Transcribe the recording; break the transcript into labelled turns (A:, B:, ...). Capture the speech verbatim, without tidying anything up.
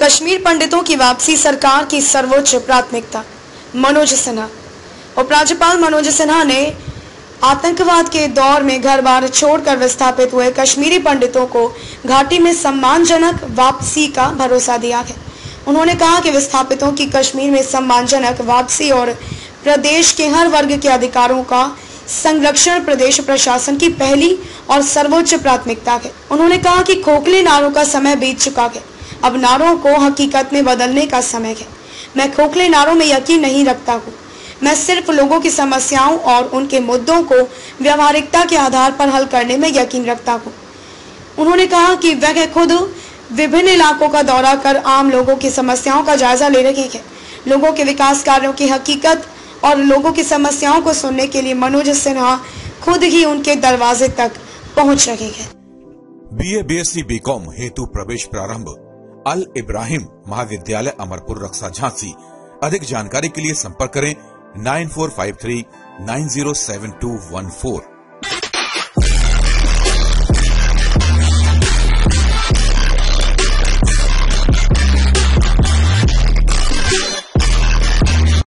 A: कश्मीर पंडितों की वापसी सरकार की सर्वोच्च प्राथमिकता। मनोज सिन्हा। उपराज्यपाल मनोज सिन्हा ने आतंकवाद के दौर में घर बार छोड़कर विस्थापित हुए कश्मीरी पंडितों को घाटी में सम्मानजनक वापसी का भरोसा दिया है। उन्होंने कहा कि विस्थापितों की कश्मीर में सम्मानजनक वापसी और प्रदेश के हर वर्ग के अधिकारों का संरक्षण प्रदेश प्रशासन की पहली और सर्वोच्च प्राथमिकता है। उन्होंने कहा कि खोखले नारों का समय बीत चुका है, अब नारों को हकीकत में बदलने का समय है। मैं खोखले नारों में यकीन नहीं रखता हूँ, मैं सिर्फ लोगों की समस्याओं और उनके मुद्दों को व्यवहारिकता के आधार पर हल करने में यकीन रखता हूँ। उन्होंने कहा कि वह खुद विभिन्न इलाकों का दौरा कर आम लोगों की समस्याओं का जायजा ले रही है। लोगों के विकास कार्यों की हकीकत और लोगों की समस्याओं को सुनने के लिए मनोज सिन्हा खुद ही उनके दरवाजे तक पहुंच रहे हैं।
B: बीए, बीएससी, बीकॉम हेतु प्रवेश प्रारंभ। अल इब्राहिम महाविद्यालय अमरपुर रक्षा झांसी। अधिक जानकारी के लिए संपर्क करें nine four five three nine zero seven two one four.